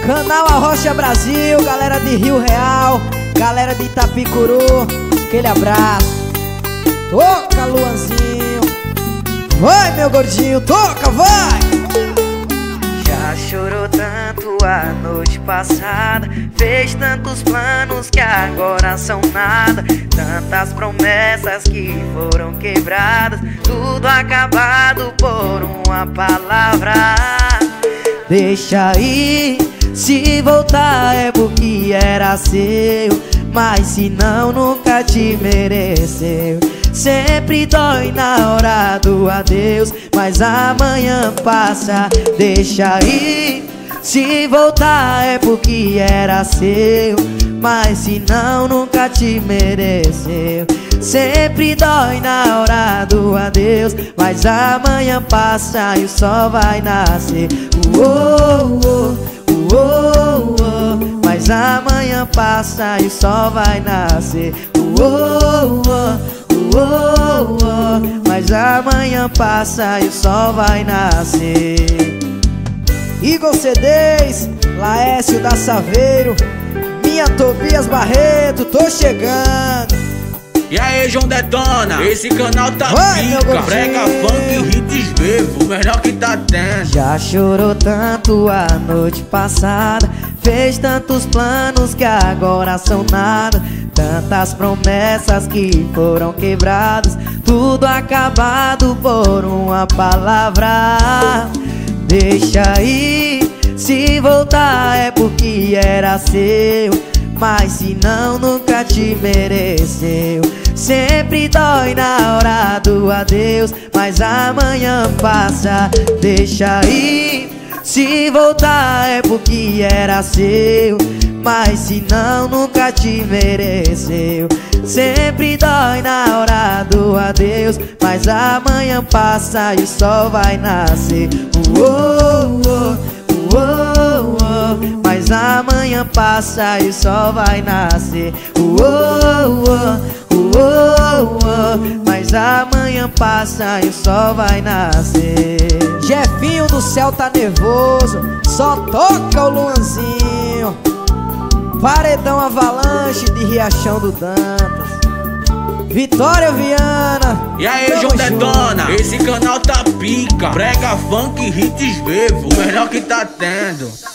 Canal Arrocha Brasil, galera de Rio Real, galera de Itapicuru, aquele abraço. Toca, Luanzinho. Vai, meu gordinho, toca, vai! Já chorou tanto a noite passada, fez tantos planos que agora são nada, tantas promessas que foram quebradas, tudo acabado por uma palavra. Deixa aí, se voltar é porque era seu, mas se não nunca te mereceu. Sempre dói na hora do adeus, mas amanhã passa. Deixa aí, se voltar é porque era seu, mas se não nunca te mereceu. Sempre dói na hora do adeus, mas amanhã passa e o sol vai nascer. Mas amanhã passa e o sol vai nascer. Mas amanhã passa e o sol vai nascer. Igor CDs, Laércio da Saveiro, minha Tobias Barreto, tô chegando. E aí, João Detona, esse canal tá Vai, pica, brega, funk, hits vivo, o melhor que tá tendo. Já chorou tanto a noite passada, fez tantos planos que agora são nada, tantas promessas que foram quebradas, tudo acabado por uma palavra. Deixa aí, se voltar é porque era seu, mas se não nunca te mereceu. Sempre dói na hora do adeus, mas amanhã passa. Deixa aí, se voltar é porque era seu, mas se não nunca te mereceu. Sempre dói na hora do adeus, mas amanhã passa e o sol vai nascer. Mas amanhã passa e o sol vai nascer. Mas amanhã passa e o sol vai nascer. Jefinho do céu tá nervoso, só toca o Luanzinho. Paredão Avalanche de Riachão do Dantas, Vitória Viana. E aí, João Detona, esse canal tá pica, brega, funk, hits vivo, o melhor que tá tendo.